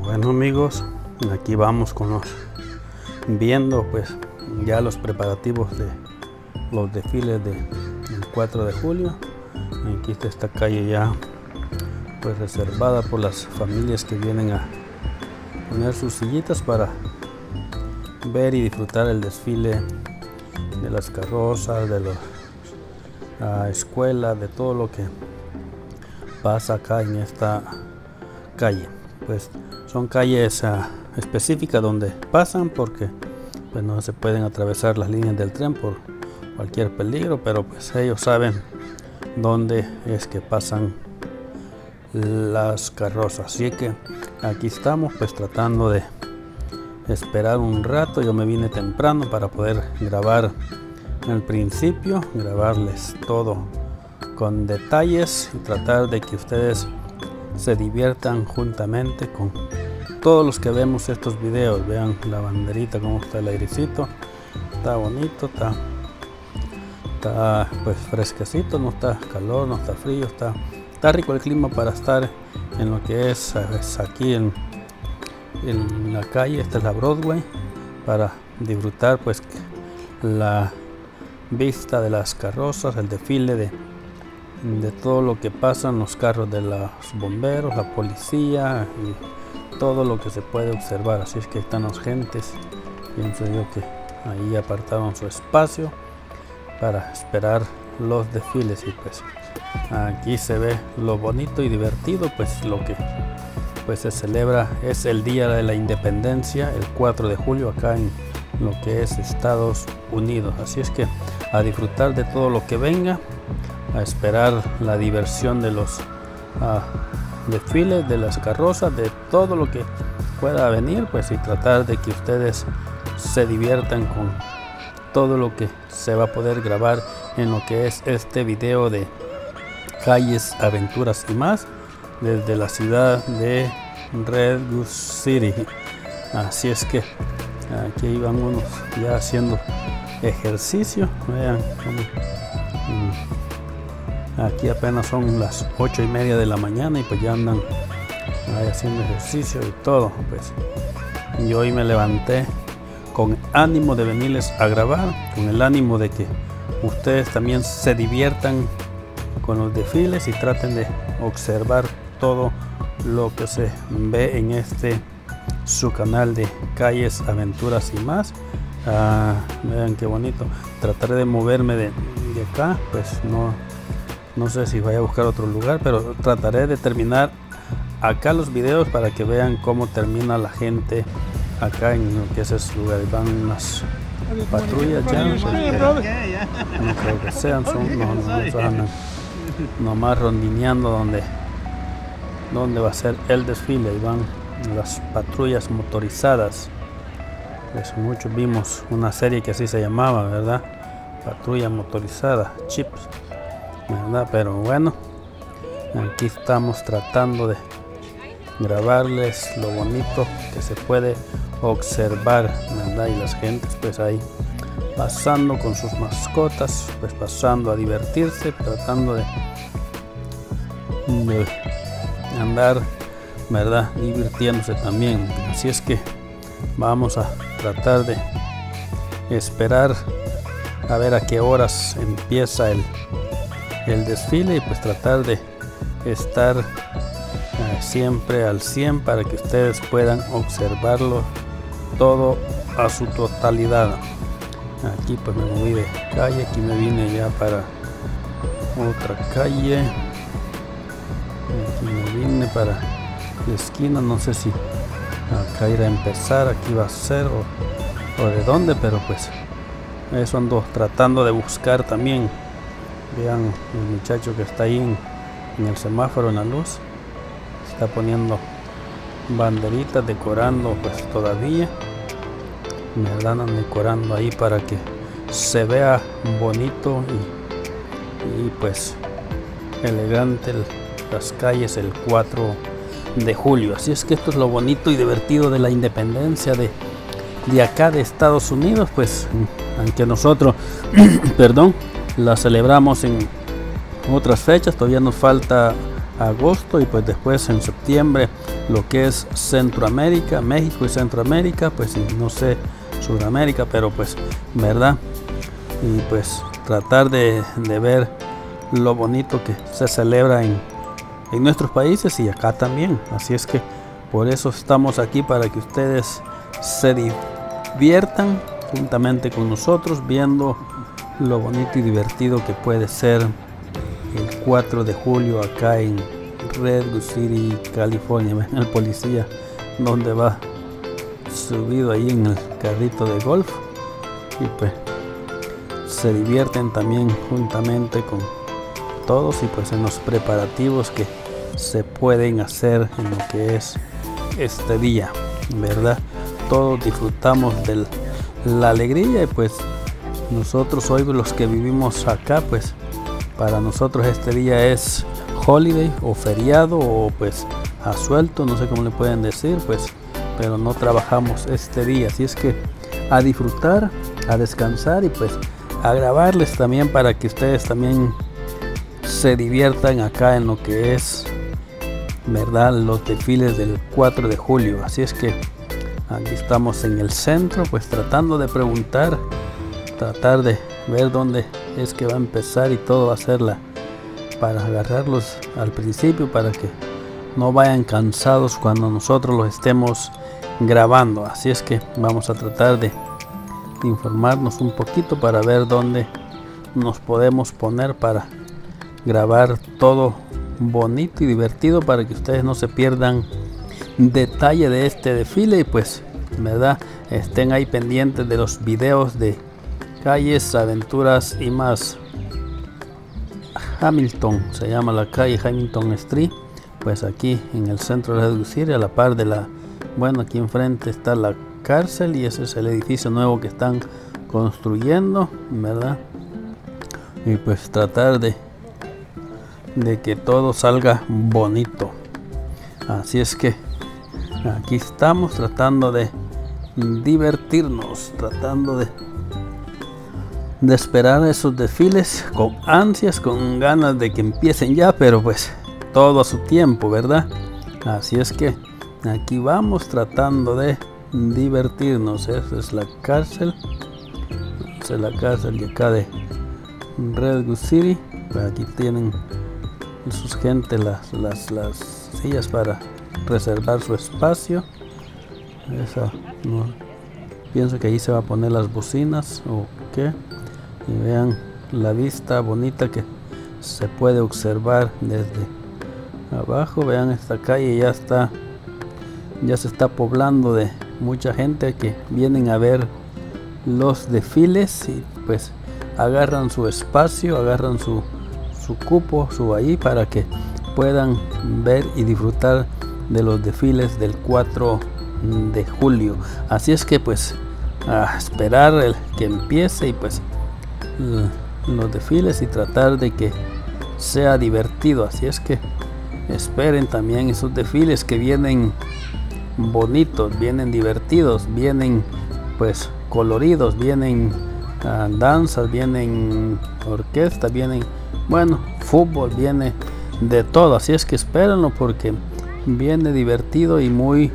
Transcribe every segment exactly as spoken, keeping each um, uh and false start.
Bueno amigos, aquí vamos con los viendo pues ya los preparativos de los desfiles de, del cuatro de julio. Aquí está esta calle ya pues reservada por las familias que vienen a poner sus sillitas para ver y disfrutar el desfile de las carrozas, de la escuela, de todo lo que pasa acá en esta calle. Pues son calles uh, específicas donde pasan porque pues no se pueden atravesar las líneas del tren por cualquier peligro, pero pues ellos saben dónde es que pasan las carrozas. Así que aquí estamos pues tratando de esperar un rato. Yo me vine temprano para poder grabar al principio, grabarles todo con detalles y tratar de que ustedes se diviertan juntamente con todos los que vemos estos videos. Vean la banderita, cómo está el airecito, está bonito, está, está pues fresquecito, no está calor, no está frío, está, está rico el clima para estar en lo que es, es aquí en, en la calle. Esta es la Broadway, para disfrutar pues la vista de las carrozas, el desfile de de todo lo que pasan los carros de los bomberos, la policía y todo lo que se puede observar. Así es que están los gentes, pienso yo que ahí apartaron su espacio para esperar los desfiles. Y pues aquí se ve lo bonito y divertido, pues lo que pues se celebra es el día de la independencia, el cuatro de julio, acá en lo que es Estados Unidos. Así es que a disfrutar de todo lo que venga, a esperar la diversión de los uh, desfiles, de las carrozas, de todo lo que pueda venir, pues y tratar de que ustedes se diviertan con todo lo que se va a poder grabar en lo que es este video de calles, aventuras y más desde la ciudad de Redwood City. Así es que aquí van unos ya haciendo ejercicio. Vean cómo, mm, aquí apenas son las ocho y media de la mañana y pues ya andan ahí haciendo ejercicio y todo. Pues y hoy me levanté con ánimo de venirles a grabar, con el ánimo de que ustedes también se diviertan con los desfiles y traten de observar todo lo que se ve en este su canal de calles, aventuras y más. Ah, vean qué bonito. Trataré de moverme de, de acá, pues no No sé si vaya a buscar otro lugar, pero trataré de terminar acá los videos para que vean cómo termina la gente acá en lo que es ese lugar. Van las patrullas ya, no, no creo que sean, son, no, no, no, andan nomás rondineando donde, donde va a ser el desfile. Y van las patrullas motorizadas. Pues muchos vimos una serie que así se llamaba, ¿verdad? Patrulla motorizada, Chips, ¿verdad? Pero bueno, aquí estamos tratando de grabarles lo bonito que se puede observar, ¿verdad? Y las gentes pues ahí pasando con sus mascotas, pues pasando a divertirse, tratando de, de andar, ¿verdad? Divirtiéndose también. Así es que vamos a tratar de esperar a ver a qué horas empieza el el desfile y pues tratar de estar eh, siempre al cien para que ustedes puedan observarlo todo a su totalidad. Aquí pues me moví de calle, aquí me vine ya para otra calle, aquí me vine para la esquina, no sé si acá ir a empezar, aquí va a ser o, o de dónde, pero pues eso ando tratando de buscar también. Vean el muchacho que está ahí en, en el semáforo, en la luz, está poniendo banderitas, decorando pues todavía, me dan decorando ahí para que se vea bonito y, y pues elegante el, las calles el cuatro de julio. Así es que esto es lo bonito y divertido de la independencia de, de acá de Estados Unidos, pues aunque nosotros perdón la celebramos en otras fechas, todavía nos falta agosto y pues después en septiembre lo que es Centroamérica, México y Centroamérica, pues y no sé Sudamérica, pero pues verdad, y pues tratar de, de ver lo bonito que se celebra en, en nuestros países y acá también. Así es que por eso estamos aquí, para que ustedes se diviertan juntamente con nosotros viendo lo bonito y divertido que puede ser el cuatro de julio acá en Redwood City, California. Ven el policía donde va subido ahí en el carrito de golf, y pues se divierten también juntamente con todos, y pues en los preparativos que se pueden hacer en lo que es este día, verdad. Todos disfrutamos de la alegría, y pues nosotros hoy, los que vivimos acá, pues para nosotros este día es holiday o feriado, o pues asuelto, no sé cómo le pueden decir, pues, pero no trabajamos este día. Así es que a disfrutar, a descansar, y pues a grabarles también para que ustedes también se diviertan acá en lo que es, verdad, los desfiles del cuatro de julio. Así es que aquí estamos en el centro, pues tratando de preguntar, tratar de ver dónde es que va a empezar, y todo va a ser la, para agarrarlos al principio, para que no vayan cansados cuando nosotros los estemos grabando. Así es que vamos a tratar de informarnos un poquito para ver dónde nos podemos poner para grabar todo bonito y divertido, para que ustedes no se pierdan detalle de este desfile, y pues verdad, estén ahí pendientes de los videos de calles, aventuras y más. Hamilton se llama la calle, Hamilton Street, pues aquí en el centro de Redwood City, a la par de la, bueno, aquí enfrente está la cárcel, y ese es el edificio nuevo que están construyendo, verdad. Y pues tratar de de que todo salga bonito. Así es que aquí estamos tratando de divertirnos, tratando de de esperar esos desfiles con ansias, con ganas de que empiecen ya, pero pues todo a su tiempo, verdad. Así es que aquí vamos tratando de divertirnos. Esa es la cárcel, esa es la cárcel de acá de Redwood City. Pues aquí tienen sus gente las, las, las sillas para reservar su espacio. Esa, no, pienso que ahí se va a poner las bocinas o qué. Y vean la vista bonita que se puede observar desde abajo. Vean, esta calle ya está, ya se está poblando de mucha gente que vienen a ver los desfiles, y pues agarran su espacio, agarran su, su cupo, su ahí, para que puedan ver y disfrutar de los desfiles del cuatro de julio. Así es que pues a esperar el que empiece, y pues los desfiles, y tratar de que sea divertido. Así es que esperen también esos desfiles que vienen bonitos, vienen divertidos, vienen pues coloridos, vienen uh, danzas, vienen orquestas, vienen, bueno, fútbol, viene de todo. Así es que espérenlo, porque viene divertido y muy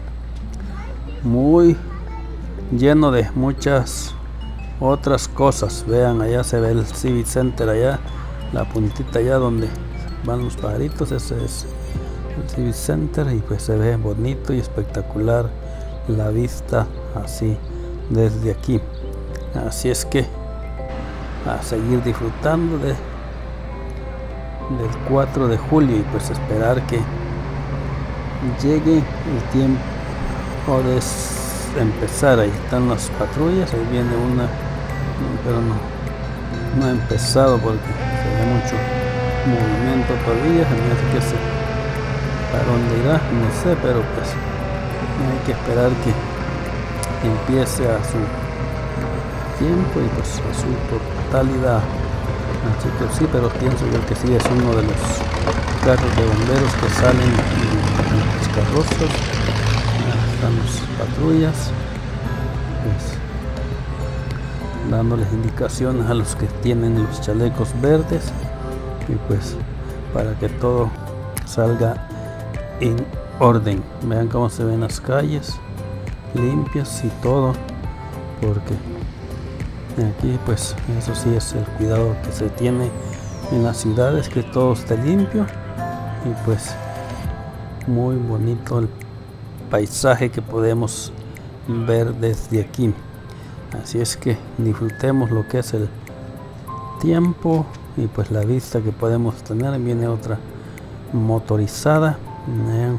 muy lleno de muchas otras cosas. Vean, allá se ve el Civic Center, allá la puntita allá donde van los pajaritos, ese es el Civic Center, y pues se ve bonito y espectacular la vista así desde aquí. Así es que a seguir disfrutando de del cuatro de julio, y pues esperar que llegue el tiempo de empezar. Ahí están las patrullas, ahí viene una, pero no, no ha empezado porque se ve mucho movimiento todavía. Se me hace que se, para dónde irá, no sé, pero pues hay que esperar que empiece a su tiempo y pues a su totalidad. Así que sí, pero pienso yo que sí es uno de los carros de bomberos que salen en, en las carrozas. Están las patrullas, pues, dándoles indicaciones a los que tienen los chalecos verdes, y pues para que todo salga en orden. Vean cómo se ven las calles limpias y todo, porque aquí pues eso sí es el cuidado que se tiene en las ciudades, que todo esté limpio. Y pues muy bonito el paisaje que podemos ver desde aquí. Así es que disfrutemos lo que es el tiempo y pues la vista que podemos tener. Viene otra motorizada. Vean,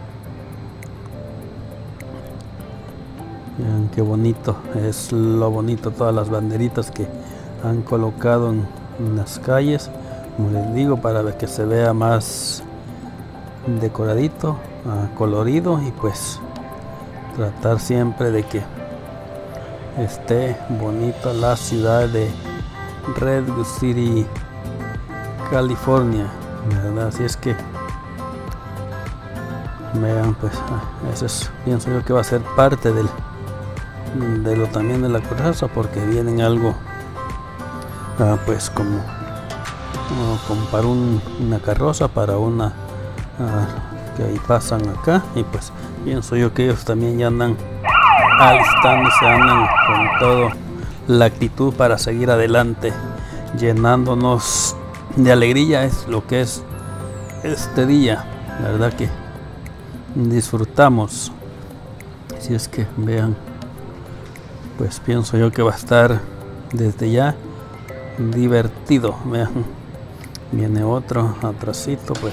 vean qué bonito es, lo bonito, todas las banderitas que han colocado en, en las calles, como les digo, para ver que se vea más decoradito, uh, colorido, y pues tratar siempre de que esté bonita la ciudad de Redwood City, California, ¿verdad? Así es que vean, pues eso es, pienso yo que va a ser parte del de lo también de la carroza, porque vienen algo uh, pues como uh, comprar un, una carroza para una uh, que ahí pasan acá, y pues pienso yo que ellos también ya andan alistándose, andan con toda la actitud para seguir adelante, llenándonos de alegría. Es lo que es este día, la verdad que disfrutamos. Si es que vean, pues pienso yo que va a estar desde ya divertido. Vean, viene otro atrasito, pues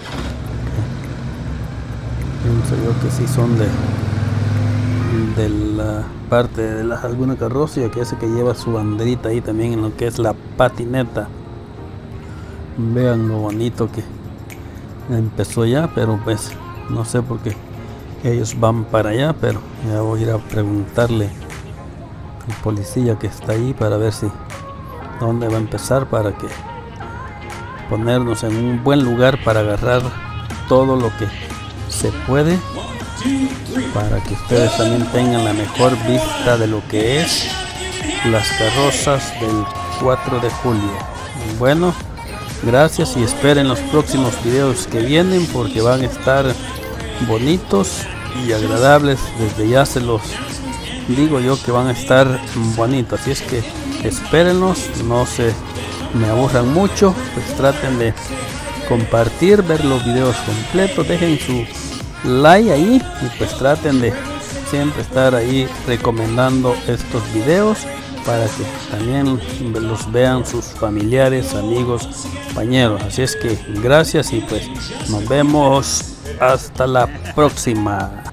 pienso yo que sí son de de la parte de la, alguna carroza, que hace que lleva su banderita ahí también en lo que es la patineta. Vean lo bonito que empezó ya, pero pues no sé por qué ellos van para allá, pero ya voy a ir a preguntarle al policía que está ahí para ver si dónde va a empezar, para que ponernos en un buen lugar para agarrar todo lo que se puede, para que ustedes también tengan la mejor vista de lo que es las carrozas del cuatro de julio. Bueno, gracias, y esperen los próximos videos que vienen, porque van a estar bonitos y agradables. Desde ya se los digo yo que van a estar bonitos, así es que espérenlos, no se me aburran mucho, pues traten de compartir, ver los videos completos, dejen su like ahí, y pues traten de siempre estar ahí recomendando estos videos para que también los vean sus familiares, amigos, compañeros. Así es que gracias, y pues nos vemos hasta la próxima.